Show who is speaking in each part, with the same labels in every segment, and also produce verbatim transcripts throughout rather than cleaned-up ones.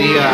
Speaker 1: Iya.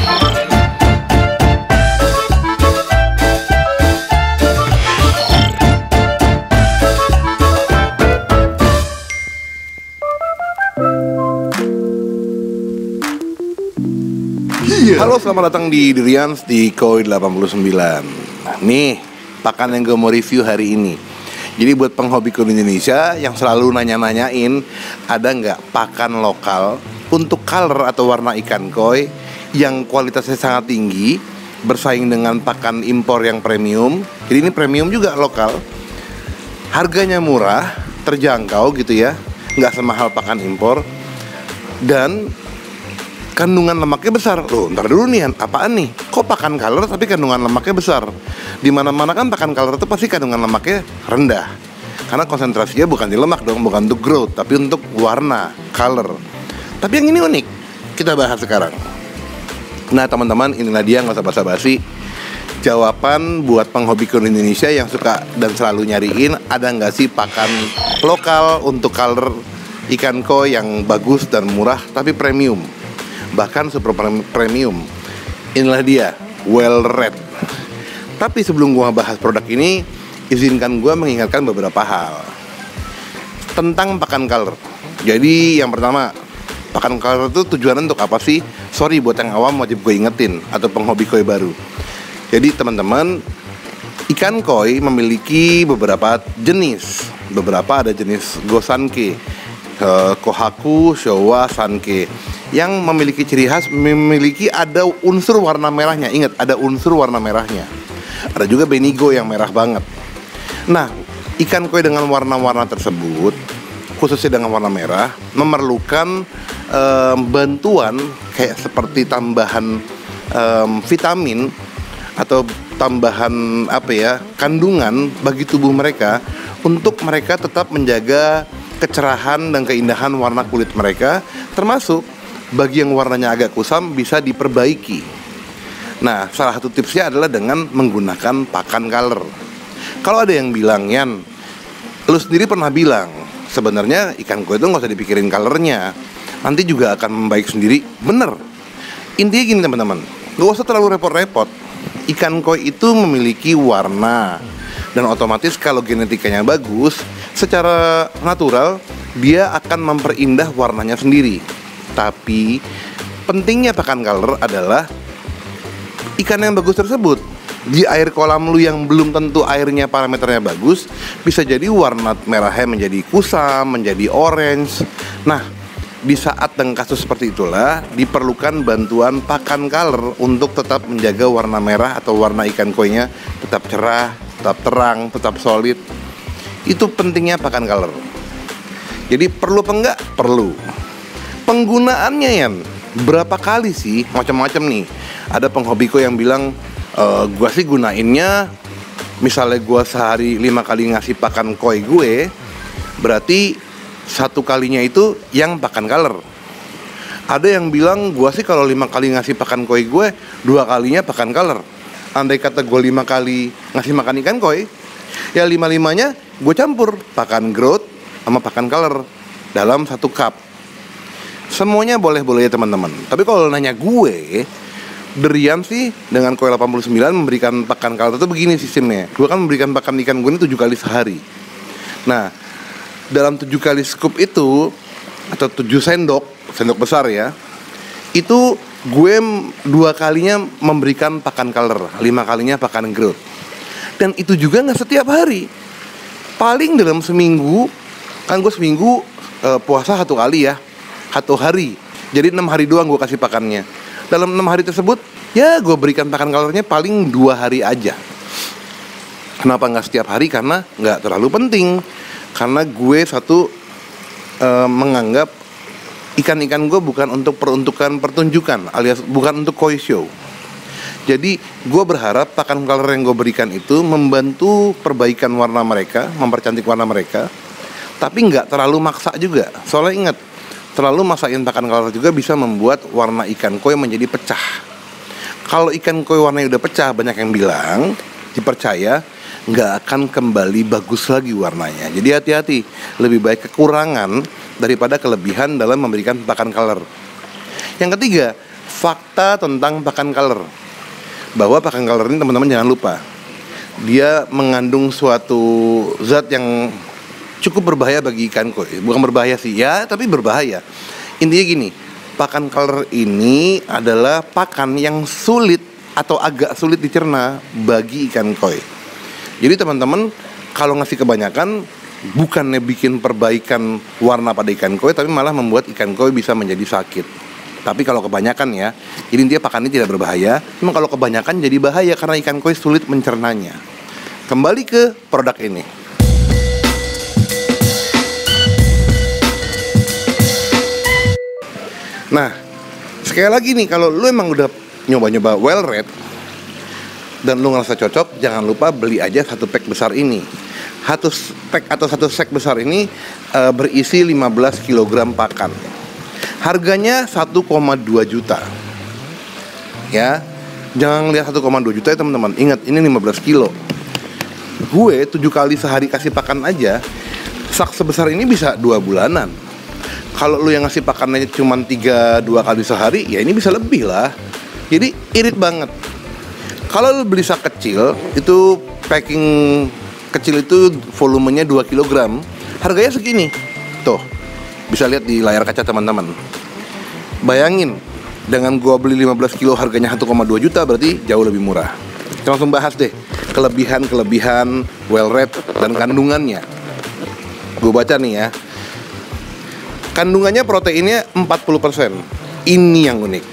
Speaker 2: Halo, selamat datang di Durians di Koi delapan puluh sembilan. Nah, nih pakan yang gue mau review hari ini. Jadi buat penghobi koi Indonesia yang selalu nanya-nanyain, ada nggak pakan lokal untuk color atau warna ikan koi yang kualitasnya sangat tinggi, bersaing dengan pakan impor yang premium. Jadi ini premium juga lokal, harganya murah, terjangkau gitu ya, nggak semahal pakan impor, dan kandungan lemaknya besar. Loh, ntar dulu nih, apaan nih? Kok pakan color tapi kandungan lemaknya besar? Dimana-mana kan pakan color itu pasti kandungan lemaknya rendah, karena konsentrasinya bukan di lemak dong, bukan untuk growth, tapi untuk warna, color. Tapi yang ini unik, kita bahas sekarang. Nah teman-teman, inilah dia, nggak usah basa-basi. Jawaban buat penghobi koi Indonesia yang suka dan selalu nyariin, ada nggak sih pakan lokal untuk color ikan koi yang bagus dan murah tapi premium, bahkan super premium? Inilah dia, Well Red. Tapi sebelum gua bahas produk ini, izinkan gua mengingatkan beberapa hal tentang pakan color. Jadi yang pertama, pakan color itu tujuannya untuk apa sih? Sorry buat yang awam, wajib gue ingetin, atau penghobi koi baru. Jadi teman-teman, ikan koi memiliki beberapa jenis. Beberapa ada jenis Gosanke, Kohaku, Showa, Sanke, yang memiliki ciri khas, memiliki ada unsur warna merahnya. Ingat, ada unsur warna merahnya. Ada juga Benigo yang merah banget. Nah, ikan koi dengan warna-warna tersebut, khususnya dengan warna merah, memerlukan um, bantuan kayak seperti tambahan um, vitamin atau tambahan apa ya, kandungan bagi tubuh mereka, untuk mereka tetap menjaga kecerahan dan keindahan warna kulit mereka, termasuk bagi yang warnanya agak kusam bisa diperbaiki. Nah, salah satu tipsnya adalah dengan menggunakan pakan color. Kalau ada yang bilang, Yan, lu sendiri pernah bilang sebenarnya ikan koi itu nggak usah dipikirin colornya, nanti juga akan membaik sendiri. Bener. Intinya gini teman-teman, nggak usah terlalu repot-repot. Ikan koi itu memiliki warna, dan otomatis kalau genetikanya bagus, secara natural dia akan memperindah warnanya sendiri. Tapi pentingnya pakan color adalah ikan yang bagus tersebut di air kolam lu yang belum tentu airnya parameternya bagus, bisa jadi warna merahnya menjadi kusam, menjadi orange. Nah, di saat dan kasus seperti itulah diperlukan bantuan pakan color untuk tetap menjaga warna merah atau warna ikan koinya tetap cerah, tetap terang, tetap solid. Itu pentingnya pakan color. Jadi perlu apa enggak? Perlu. Penggunaannya, Yan, berapa kali sih? Macam-macam nih. Ada penghobi koi yang bilang, e, gua sih gunainnya, misalnya gua sehari lima kali ngasih pakan koi gue, berarti satu kalinya itu yang pakan color. Ada yang bilang, gua sih kalau lima kali ngasih pakan koi gue, dua kalinya pakan color. Andai kata gua lima kali ngasih makan ikan koi, ya lima-limanya gue campur pakan growth sama pakan color dalam satu cup. Semuanya boleh-boleh ya teman-teman. Tapi kalau nanya gue, Durian sih dengan Koi delapan puluh sembilan memberikan pakan color itu begini sistemnya. Gue kan memberikan pakan ikan gue ini tujuh kali sehari. Nah, dalam tujuh kali scoop itu, atau tujuh sendok, sendok besar ya, itu gue dua kalinya memberikan pakan color, lima kalinya pakan growth. Dan itu juga gak setiap hari. Paling dalam seminggu, kan gue seminggu e, puasa satu kali ya, satu hari. Jadi enam hari doang gue kasih pakannya. Dalam enam hari tersebut, ya gue berikan pakan colornya paling dua hari aja. Kenapa gak setiap hari? Karena gak terlalu penting. Karena gue satu e, menganggap ikan-ikan gue bukan untuk peruntukan pertunjukan, alias bukan untuk koi show. Jadi gue berharap pakan color yang gue berikan itu membantu perbaikan warna mereka, mempercantik warna mereka, tapi nggak terlalu maksa juga. Soalnya ingat, terlalu maksain pakan color juga bisa membuat warna ikan koi menjadi pecah. Kalau ikan koi warnanya udah pecah, banyak yang bilang, dipercaya nggak akan kembali bagus lagi warnanya. Jadi hati-hati, lebih baik kekurangan daripada kelebihan dalam memberikan pakan color. Yang ketiga, fakta tentang pakan color. Bahwa pakan color ini teman-teman jangan lupa, dia mengandung suatu zat yang cukup berbahaya bagi ikan koi. Bukan berbahaya sih, ya, tapi berbahaya. Intinya gini, pakan color ini adalah pakan yang sulit atau agak sulit dicerna bagi ikan koi. Jadi teman-teman kalau ngasih kebanyakan, bukannya bikin perbaikan warna pada ikan koi, tapi malah membuat ikan koi bisa menjadi sakit. Tapi kalau kebanyakan ya, jadi intinya pakan ini tidak berbahaya. Cuma kalau kebanyakan jadi bahaya karena ikan koi sulit mencernanya. Kembali ke produk ini. Nah, sekali lagi nih, kalau lu emang udah nyoba-nyoba Well Red dan lu ngerasa cocok, jangan lupa beli aja satu pack besar ini. Satu pack atau satu sek besar ini uh, berisi lima belas kilogram pakan. Harganya satu koma dua juta. Ya, jangan lihat satu koma dua juta ya teman-teman. Ingat, ini lima belas kilo. Gue tujuh kali sehari kasih pakan aja, sak sebesar ini bisa dua bulanan. Kalau lu yang ngasih pakannya cuma tiga dua kali sehari, ya ini bisa lebih lah. Jadi irit banget. Kalau lu beli sak kecil, itu packing kecil itu volumenya dua kilogram, harganya segini. Tuh, bisa lihat di layar kaca teman-teman. Bayangin, dengan gua beli lima belas kilo harganya satu koma dua juta, berarti jauh lebih murah. Kita langsung bahas deh kelebihan-kelebihan Well Red dan kandungannya. Gue baca nih ya. Kandungannya proteinnya empat puluh persen. Ini yang unik.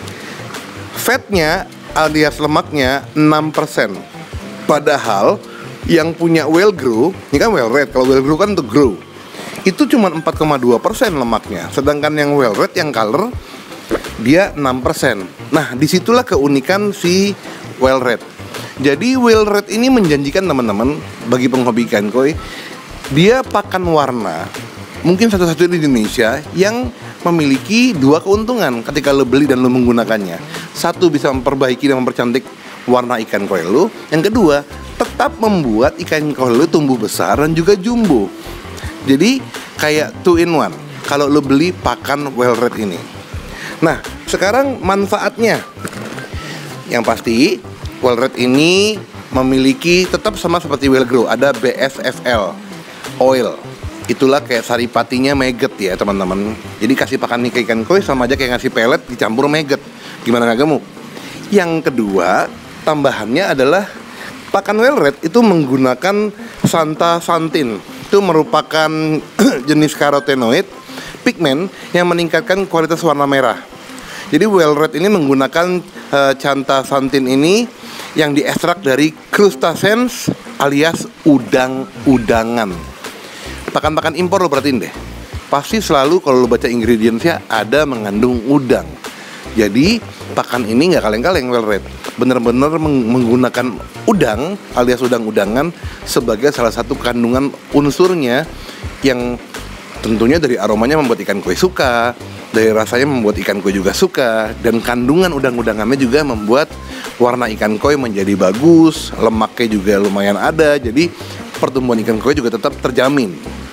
Speaker 2: Fatnya alias lemaknya enam persen. Padahal yang punya Well Grow, ini kan Well Red, kalau Well Grow kan untuk grow, itu cuma empat koma dua persen lemaknya. Sedangkan yang Well Red, yang color, dia enam persen. Nah, disitulah keunikan si Well Red. Jadi Well Red ini menjanjikan teman-teman, bagi penghobi ikan koi, dia pakan warna mungkin satu-satunya di Indonesia yang memiliki dua keuntungan ketika lo beli dan lo menggunakannya. Satu, bisa memperbaiki dan mempercantik warna ikan koi lo. Yang kedua, tetap membuat ikan koi lo tumbuh besar dan juga jumbo. Jadi kayak two in one kalau lo beli pakan Well Red ini. Nah, sekarang manfaatnya. Yang pasti Well Red ini memiliki, tetap sama seperti Well Grow, ada B S F L oil. Itulah kayak saripatinya maggot ya teman-teman. Jadi kasih pakan nih ke ikan koi sama aja kayak ngasih pelet dicampur maggot. Gimana gak gemuk? Yang kedua, tambahannya adalah pakan Well Red itu menggunakan santasantin. Itu merupakan jenis karotenoid pigmen yang meningkatkan kualitas warna merah. Jadi Well Red ini menggunakan uh, santasantin ini yang diekstrak dari crustaceans alias udang-udangan. Pakan-pakan impor lo perhatiin deh, pasti selalu kalau lo baca ingredientsnya ada mengandung udang. Jadi pakan ini nggak kaleng-kaleng Well Red, bener-bener meng- menggunakan udang alias udang-udangan sebagai salah satu kandungan unsurnya yang tentunya dari aromanya membuat ikan koi suka, dari rasanya membuat ikan koi juga suka, dan kandungan udang-udangannya juga membuat warna ikan koi menjadi bagus, lemaknya juga lumayan ada, jadi pertumbuhan ikan koi juga tetap terjamin.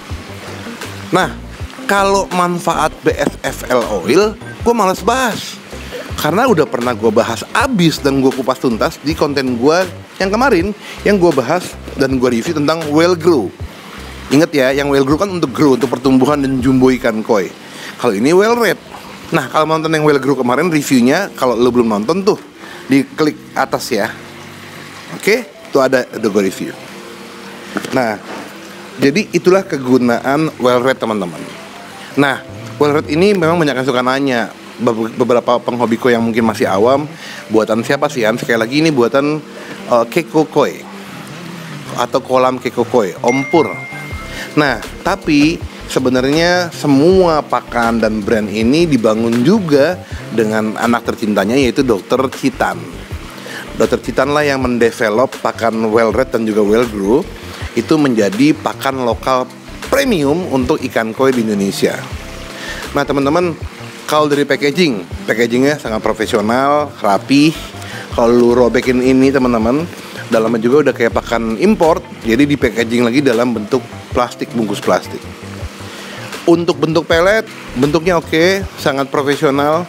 Speaker 2: Nah, kalau manfaat B S F L oil, gue malas bahas karena udah pernah gue bahas abis dan gue kupas tuntas di konten gue yang kemarin, yang gue bahas dan gue review tentang Well Grow. Ingat ya, yang Well Grow kan untuk grow, untuk pertumbuhan dan jumbo ikan koi. Kalau ini Well Red. Nah, kalau nonton yang Well Grow kemarin reviewnya, kalau lo belum nonton tuh, diklik atas ya. Oke, tuh ada, ada gue review. Nah, jadi itulah kegunaan Well Red teman-teman. Nah, Well Red ini memang banyak yang suka nanya, beberapa penghobi koi yang mungkin masih awam, buatan siapa sih An? Sekali lagi ini buatan uh, Keiko Koi atau kolam Keiko Koi, Om Pur. Nah, tapi sebenarnya semua pakan dan brand ini dibangun juga dengan anak tercintanya, yaitu Dokter Citan. Dokter Citan lah yang mendevelop pakan Well Red dan juga Well Grow itu menjadi pakan lokal premium untuk ikan koi di Indonesia. Nah teman-teman, kalau dari packaging, packagingnya sangat profesional, rapi. Kalau lu robekin ini teman-teman, dalamnya juga udah kayak pakan import, jadi di packaging lagi dalam bentuk plastik, bungkus plastik. Untuk bentuk pelet, bentuknya oke, sangat profesional.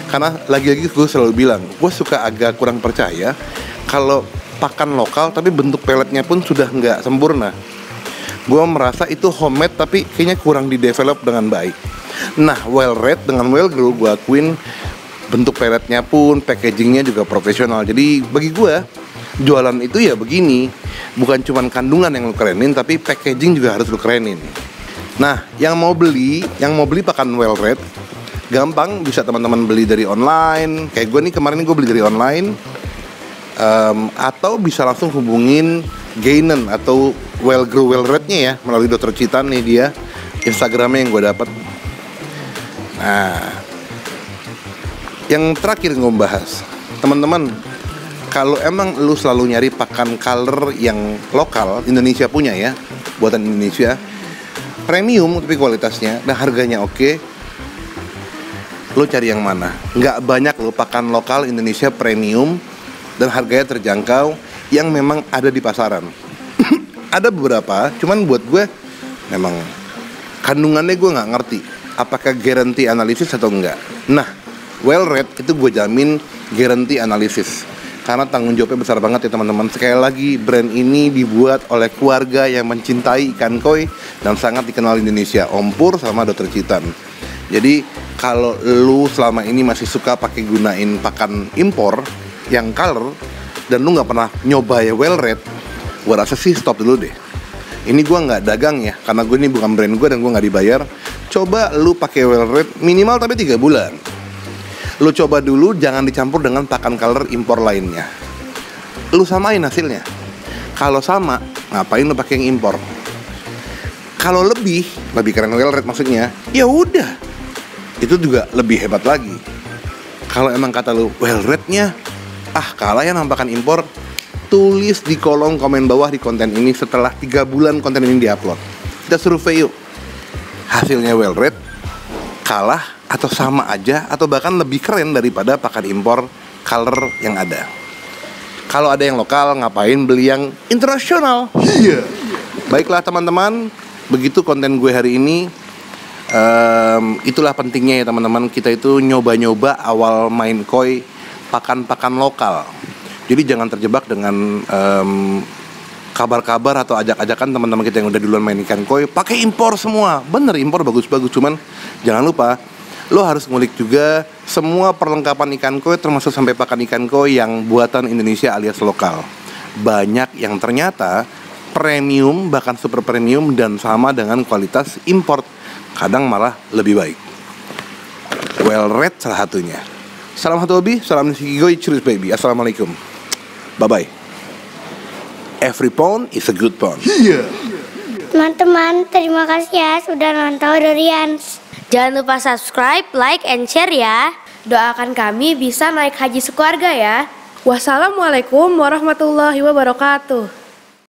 Speaker 2: Karena lagi-lagi gue selalu bilang, gue suka agak kurang percaya kalau pakan lokal tapi bentuk peletnya pun sudah nggak sempurna. Gue merasa itu homemade tapi kayaknya kurang di-develop dengan baik. Nah, well red dengan well grow gue akuin bentuk peletnya pun, packagingnya juga profesional. Jadi bagi gue, jualan itu ya begini. Bukan cuma kandungan yang lu kerenin, tapi packaging juga harus lu kerenin. Nah, yang mau beli, yang mau beli pakan well red, gampang, bisa teman-teman beli dari online. Kayak gue nih, kemarin gue beli dari online. Um, atau bisa langsung hubungin Gainen atau well grow well rednya ya, melalui dokter Citan nih dia Instagramnya yang gue dapat. Nah, yang terakhir gue bahas, teman-teman, kalau emang lu selalu nyari pakan color yang lokal, Indonesia punya ya, buatan Indonesia, premium tapi kualitasnya dan harganya oke, lu cari yang mana? Nggak banyak lo pakan lokal Indonesia premium dan harganya terjangkau yang memang ada di pasaran. Ada beberapa, cuman buat gue memang kandungannya gue nggak ngerti apakah guarantee analisis atau enggak. Nah, well red itu gue jamin guarantee analisis karena tanggung jawabnya besar banget ya teman-teman. Sekali lagi, brand ini dibuat oleh keluarga yang mencintai ikan koi dan sangat dikenal di Indonesia, Om Pur sama dokter Citan. Jadi kalau lu selama ini masih suka pakai gunain pakan impor yang color dan lu nggak pernah nyoba ya well red, gue rasa sih stop dulu deh. Ini gue nggak dagang ya, karena gue ini bukan brand gue dan gue nggak dibayar. Coba lu pakai well red minimal tapi tiga bulan. Lu coba dulu, jangan dicampur dengan pakan color impor lainnya. Lu samain hasilnya. Kalau sama, ngapain lu pakai yang impor? Kalau lebih, lebih keren well red maksudnya, ya udah, itu juga lebih hebat lagi. Kalau emang kata lu well rednya ah kalah ya sama pakan impor, tulis di kolom komen bawah di konten ini setelah tiga bulan konten ini diupload. Kita survei yuk, hasilnya well red kalah atau sama aja atau bahkan lebih keren daripada pakan impor color yang ada. Kalau ada yang lokal, ngapain beli yang internasional? Iya. Baiklah teman-teman, begitu konten gue hari ini. um, Itulah pentingnya ya teman-teman, kita itu nyoba-nyoba awal main koi pakan-pakan lokal. Jadi jangan terjebak dengan um, kabar-kabar atau ajak-ajakan teman-teman kita yang udah duluan main ikan koi pakai impor semua. Bener, impor bagus-bagus, cuman jangan lupa lo harus ngulik juga semua perlengkapan ikan koi, termasuk sampai pakan ikan koi yang buatan Indonesia alias lokal. Banyak yang ternyata premium, bahkan super premium dan sama dengan kualitas import, kadang malah lebih baik. Well red salah satunya. Salam satu hobi, salam Nishikigoi, cheers baby. Assalamualaikum. Bye-bye. Every pound is a good pound. Iya.
Speaker 1: Teman-teman, terima kasih ya sudah nonton Durians.
Speaker 3: Jangan lupa subscribe, like, and share ya. Doakan kami bisa naik haji sekeluarga ya.
Speaker 4: Wassalamualaikum warahmatullahi wabarakatuh.